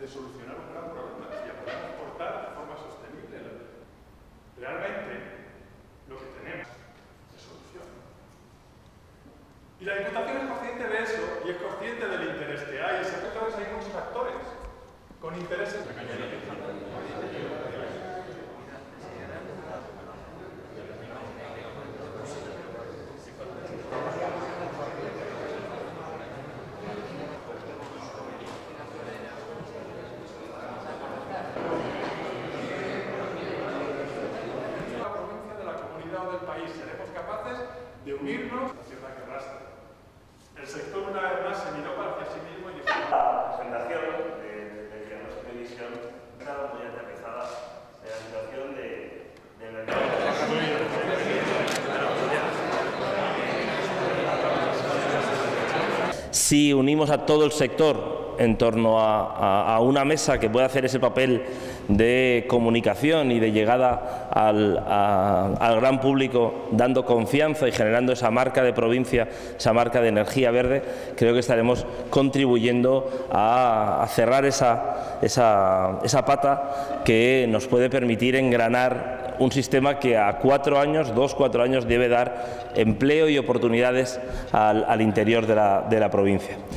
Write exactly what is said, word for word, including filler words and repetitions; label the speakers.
Speaker 1: de solucionar un gran problema, si ya podemos exportar de forma sostenible. Realmente, lo que tenemos es solución. Y la Diputación es consciente de eso y es consciente del interés que hay. Y sabe que hay muchos actores con intereses de cañería. Del país seremos capaces de unirnos a la ciudad que arrastra. El sector una vez más se miró hacia sí mismo y dijo...
Speaker 2: La presentación de, de diagnóstico y visión está muy aterrizada en la situación de, de mercado.
Speaker 3: Si unimos a todo el sector en torno a, a, a una mesa que pueda hacer ese papel de comunicación y de llegada al, a, al gran público, dando confianza y generando esa marca de provincia, esa marca de energía verde, creo que estaremos contribuyendo a, a cerrar esa, esa, esa pata que nos puede permitir engranar un sistema que a cuatro años, dos, cuatro años, debe dar empleo y oportunidades al, al interior de la, de la provincia.